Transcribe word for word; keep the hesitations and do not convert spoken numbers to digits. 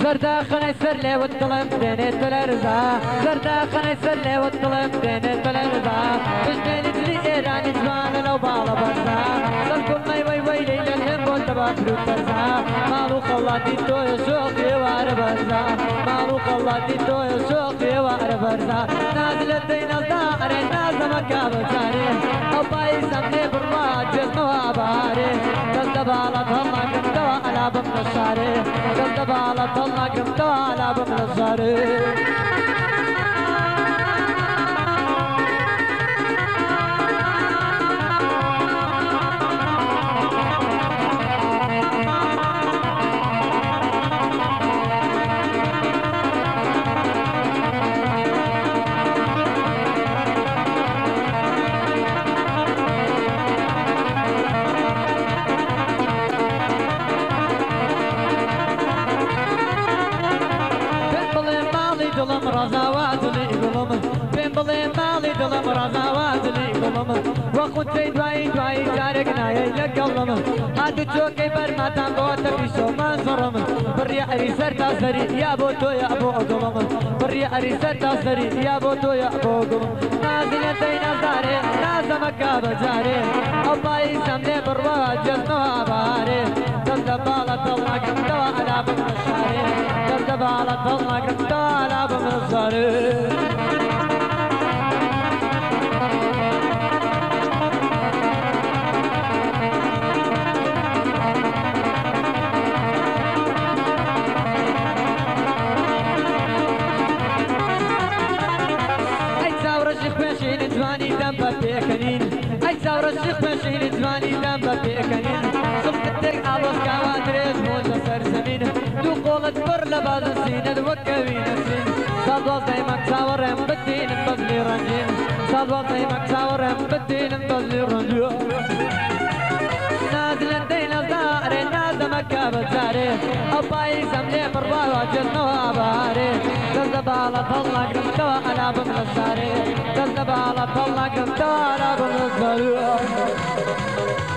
زرداخني سر لي والظلم ديني تلرزا زرداخني سر لي والظلم ديني تلرزا مش بين تري ايراني جوان لو بالا برزا سلكم مي وي ويلي للهم والتبا فروت برزا مالو خلاتي تو شوقي وار برزا مالو خلاتي تو شوقي وار برزا نازل الدين الدار نازل مكاب جاري او باي سمني برما جسم واباري كذب على الله كنت على بطن الشاري كذب على الله كنت على بطن الشاري دلم رزاوات لي قلم بين بلين مالي دلم رزاوات لي قلم وقت في دواي دواي جارك ناي لقلم هاد تشوكي برما تنبوت في شو منظرم بري اريسر تاسري يا بوتو يا ابو قلم بري اريسر تاسري يا بوتو يا ابو قلم نازل دين زاري نازم كاب جاري اباي سمني بروا جسمها باري كذب على الله كنت على بن الشاري كذب على الله كنت على بن الشاري ماشين جواني دم بيكنين اي ثورة الشيخ ماشين جواني دم بيكنين صفت الدق عبوس كوادريز موجة سرزمين دو قولة بر لباز السين الوكوين السين صادوا زيمك ساورم بدين بزلي رنجين صادوا زيمك ساورم بدين بزلي رنجين نازل الدين الزهر نازل مكة بزاري أباي سملي برباه وجزنه أباري كذب على الله قمتوا على بن الشاري كذب على الله قمتوا على بن الشاري